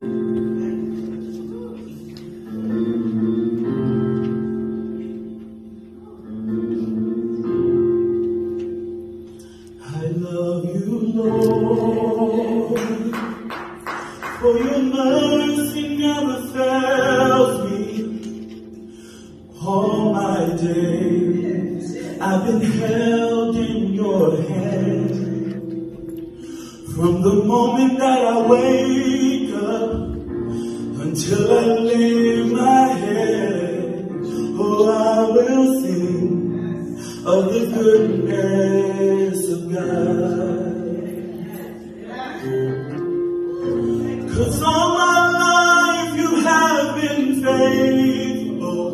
love you, Lord, for your mercy never fails me. All my days I've been held in your hand. From the moment that I wake up until I lay my head, oh, I will sing of the goodness of God. 'Cause all my life you have been faithful,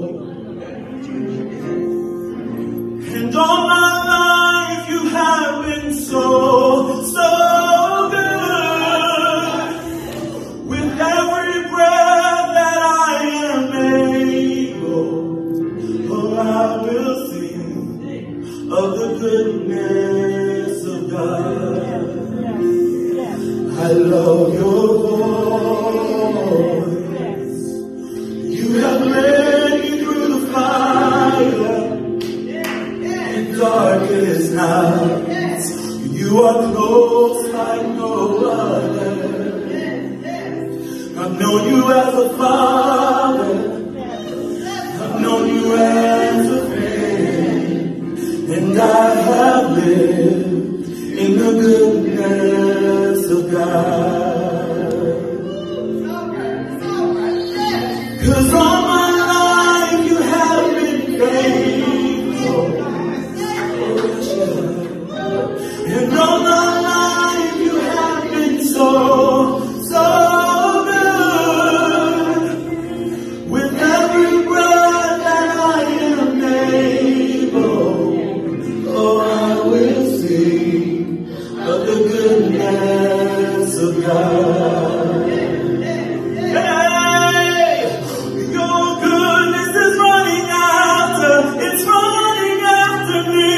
and all my life you have been so good. With every breath that I am able, oh, I will sing of the goodness of God. I love your voice. You have led me through the fire in darkest nights. You are close like no other. I've known you as a father. I've known you as a friend. And I have lived in the goodness of God. 'Cause all my life you have been faithful. And all my life you have been so good. With every breath that I am able, oh, I will sing of the goodness of God. Hey, your goodness is running after, it's running after me.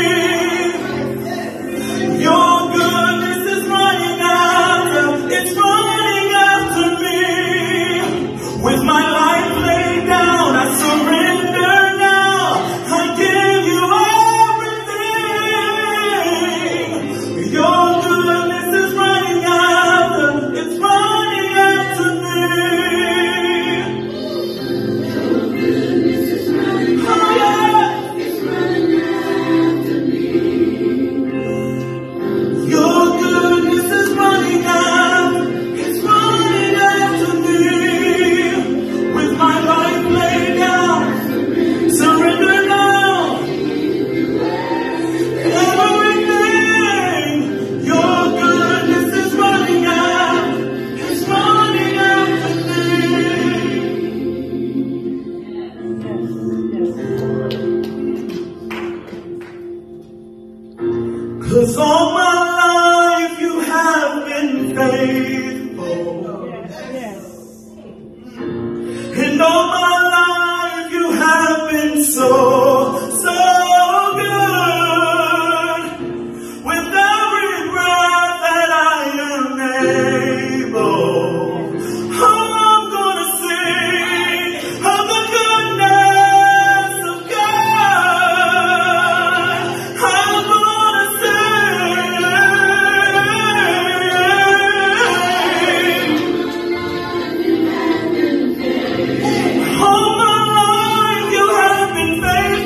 Your goodness is running after, it's running after me. With my life laid down, I surrender now. I give you everything. Your goodness is running after, it's running after me. Oh yeah, it's running after me. Your goodness is running after, it's running after me. With my life laid down, surrender now. Everything, your goodness is running after, it's running after me. 'Cause all my life you have been faithful, and all my life you have been so good. With every breath that I am able, oh, I'm gonna sing of the goodness of God. I'm gonna sing. All my life you have been faithful.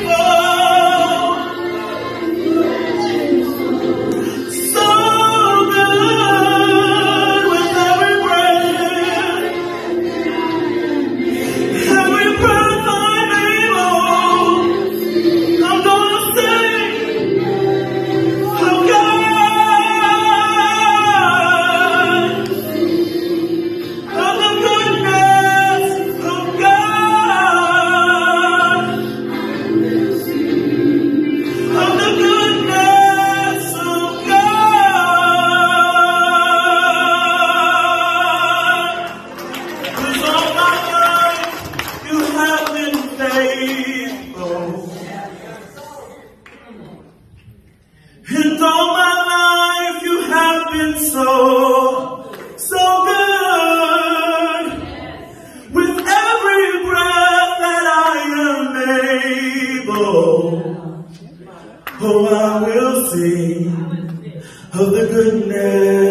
will sing of the goodness